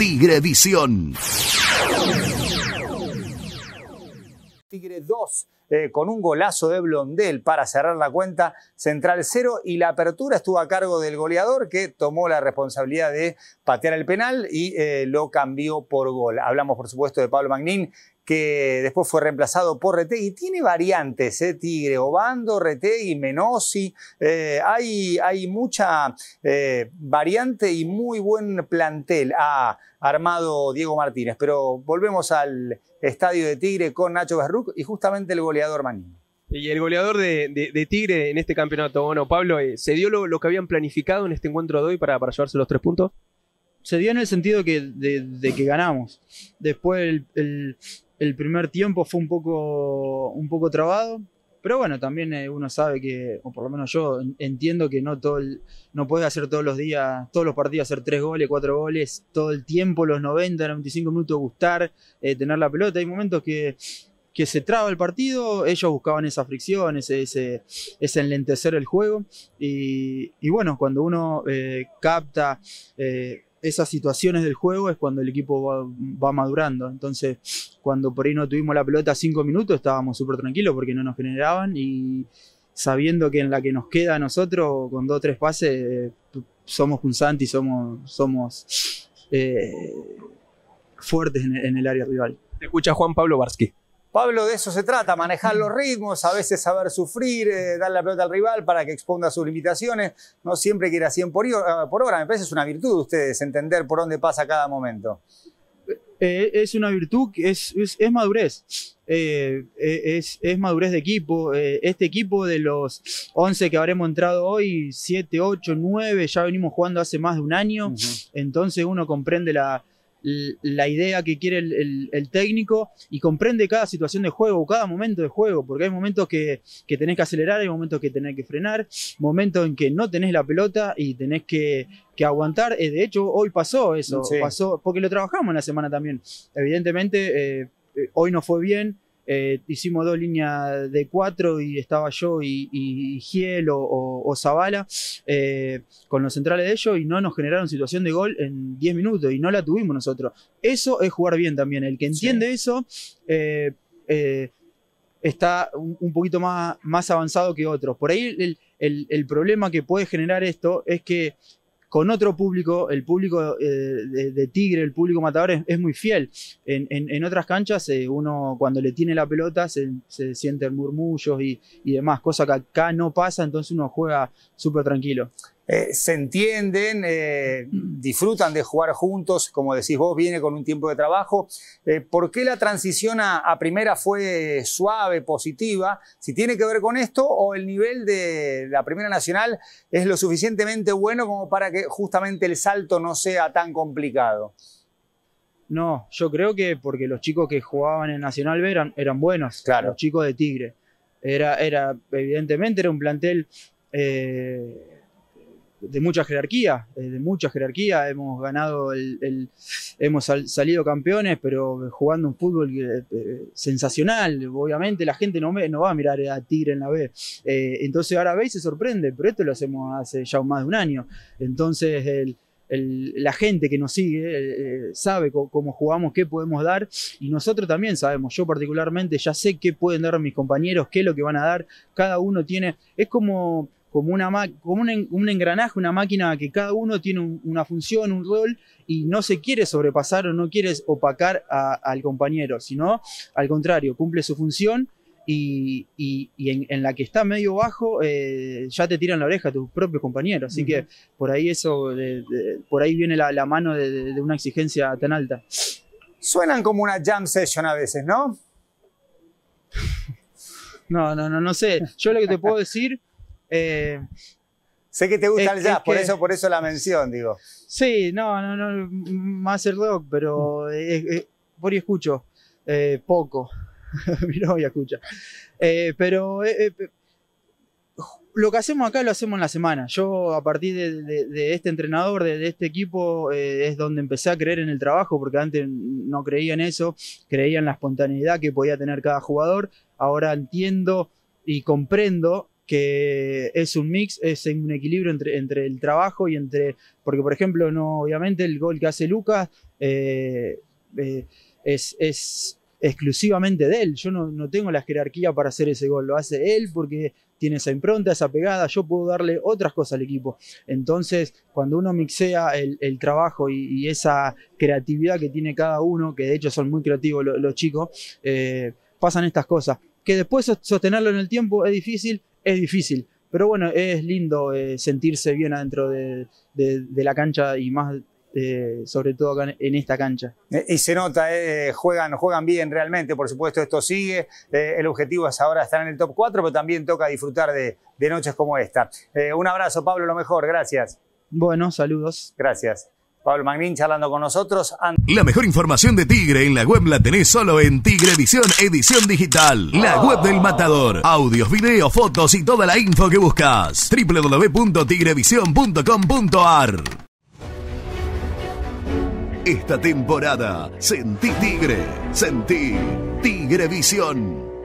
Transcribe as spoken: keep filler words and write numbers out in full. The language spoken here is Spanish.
Tigrevisión. Tigre dos, eh, con un golazo de Blondel para cerrar la cuenta, Central cero, y la apertura estuvo a cargo del goleador, que tomó la responsabilidad de patear el penal y eh, lo cambió por gol. Hablamos, por supuesto, de Pablo Magnín, que después fue reemplazado por Retegui. Tiene variantes, eh, Tigre, Obando, Retegui, Menossi. Eh, hay, hay mucha eh, variante y muy buen plantel ha armado Diego Martínez. Pero volvemos al estadio de Tigre con Nacho Berruc y justamente el goleador Magnín. Y el goleador de, de, de Tigre en este campeonato, bueno, Pablo, eh, ¿se dio lo, lo que habían planificado en este encuentro de hoy para, para llevarse los tres puntos? Se dio en el sentido que, de, de que ganamos. Después el, el, el primer tiempo fue un poco, un poco trabado, pero bueno, también eh, uno sabe que, o por lo menos yo entiendo que no, todo el, no puedes hacer todos los días, todos los partidos, hacer tres goles, cuatro goles, todo el tiempo, los noventa, noventa y cinco minutos, gustar, eh, tener la pelota. Hay momentos que, que se traba el partido, ellos buscaban esa fricción, ese, ese, ese enlentecer el juego, y, y bueno, cuando uno eh, capta eh, esas situaciones del juego es cuando el equipo va, va madurando. Entonces, cuando por ahí no tuvimos la pelota cinco minutos, estábamos súper tranquilos porque no nos generaban, y sabiendo que en la que nos queda a nosotros, con dos o tres pases, eh, somos punzantes y somos, somos eh, fuertes en, en el área rival. Te escucha Juan Pablo Barsky. Pablo, de eso se trata, manejar los ritmos, a veces saber sufrir, eh, dar la pelota al rival para que exponga sus limitaciones, no siempre que ir a cien por hora. Me parece es una virtud de ustedes, entender por dónde pasa cada momento. Eh, es una virtud, es, es, es madurez, eh, es, es madurez de equipo. Eh, este equipo, de los once que habremos entrado hoy, siete, ocho, nueve, ya venimos jugando hace más de un año, uh-huh. Entonces uno comprende la... la idea que quiere el, el, el técnico y comprende cada situación de juego, cada momento de juego, porque hay momentos que, que tenés que acelerar, hay momentos que tenés que frenar, momentos en que no tenés la pelota y tenés que, que aguantar. Eh, de hecho, hoy pasó eso, sí. pasó, porque lo trabajamos en la semana también. Evidentemente, eh, hoy no fue bien. Eh, hicimos dos líneas de cuatro y estaba yo y, y, y Giel o, o, o Zavala eh, con los centrales de ellos, y no nos generaron situación de gol en diez minutos y no la tuvimos nosotros. Eso es jugar bien también. El que entiende sí. eso eh, eh, está un, un poquito más, más avanzado que otros. Por ahí el, el, el problema que puede generar esto es que con otro público, el público eh, de, de Tigre, el público matador es, es muy fiel. En, en, en otras canchas eh, uno cuando le tiene la pelota se, se sienten murmullos y, y demás, cosa que acá no pasa, entonces uno juega súper tranquilo. Eh, se entienden, eh, disfrutan de jugar juntos, como decís vos, viene con un tiempo de trabajo. Eh, ¿Por qué la transición a, a primera fue suave, positiva? Si tiene que ver con esto, o el nivel de la Primera Nacional es lo suficientemente bueno como para que justamente el salto no sea tan complicado. No, yo creo que porque los chicos que jugaban en Nacional B eran, eran buenos, claro. Los chicos de Tigre. Era, era, evidentemente era un plantel... Eh, de mucha jerarquía, de mucha jerarquía, hemos ganado, el, el, hemos sal, salido campeones, pero jugando un fútbol eh, eh, sensacional. Obviamente la gente no, me, no va a mirar a Tigre en la B, eh, entonces ahora ve y se sorprende, pero esto lo hacemos hace ya más de un año, entonces el, el, la gente que nos sigue eh, sabe cómo, cómo jugamos, qué podemos dar, y nosotros también sabemos. Yo particularmente ya sé qué pueden dar mis compañeros, qué es lo que van a dar, cada uno tiene, es como... como, una, como un, un engranaje, una máquina que cada uno tiene un, una función, un rol, y no se quiere sobrepasar o no quiere opacar a, al compañero, sino al contrario, cumple su función, y, y, y en, en la que está medio bajo eh, ya te tiran la oreja tus propios compañeros, así uh-huh. que por ahí eso, de, de, por ahí viene la, la mano de, de, de una exigencia tan alta. Suenan como una jam session a veces, ¿no? No, no, no, no sé. Yo lo que te puedo decir... Eh, sé que te gusta es, el jazz, es por que, eso, por eso la mención, digo. Sí, no, no, no, más el rock, pero es, es, por ahí escucho eh, poco. Mi novia escucha. Eh, pero eh, eh, lo que hacemos acá lo hacemos en la semana. Yo a partir de, de, de este entrenador, de, de este equipo, eh, es donde empecé a creer en el trabajo, porque antes no creía en eso, creía en la espontaneidad que podía tener cada jugador. Ahora entiendo y comprendo que es un mix, es un equilibrio entre, entre el trabajo y entre, porque por ejemplo, no, obviamente el gol que hace Lucas eh, eh, es, es exclusivamente de él. Yo no, no tengo la jerarquía para hacer ese gol, lo hace él porque tiene esa impronta, esa pegada, yo puedo darle otras cosas al equipo. Entonces, cuando uno mixea el, el trabajo y, y esa creatividad que tiene cada uno, que de hecho son muy creativos los, los chicos, eh, pasan estas cosas. Que después sostenerlo en el tiempo es difícil, es difícil. Pero bueno, es lindo eh, sentirse bien adentro de, de, de la cancha y más eh, sobre todo acá en esta cancha. Y se nota, eh, juegan, juegan bien realmente, por supuesto esto sigue. Eh, el objetivo es ahora estar en el top cuatro, pero también toca disfrutar de, de noches como esta. Eh, un abrazo, Pablo, lo mejor, gracias. Bueno, saludos. Gracias. Pablo Magnin charlando con nosotros. La mejor información de Tigre en la web la tenés solo en Tigrevisión Edición Digital. La web del Matador. Audios, videos, fotos y toda la info que buscas. doble u doble u doble u punto tigrevision punto com punto a r. Esta temporada, sentí Tigre, sentí Tigrevisión.